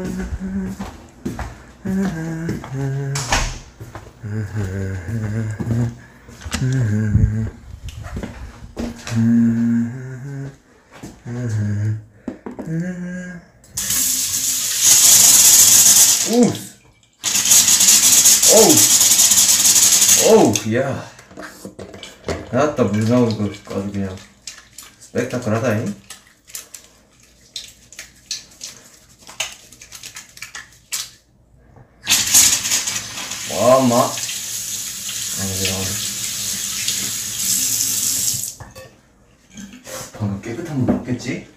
오우, 야. 나왔다, 물 나오는 거 아주 그냥 스펙타클하다잉. 와, 마. 방금 깨끗한 물 없겠지?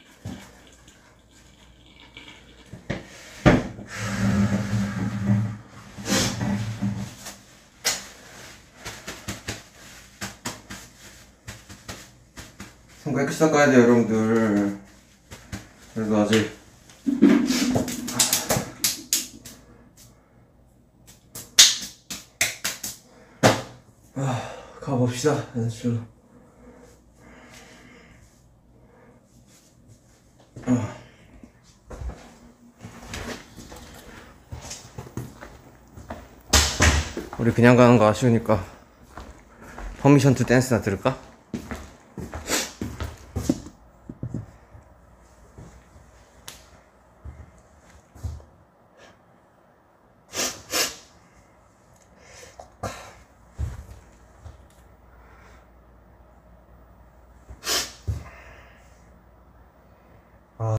손 깨끗이 닦아야 돼요, 여러분들. 그래도 아직 가봅시다, 연습실로. 우리 그냥 가는 거 아쉬우니까 퍼미션 투 댄스나 들을까?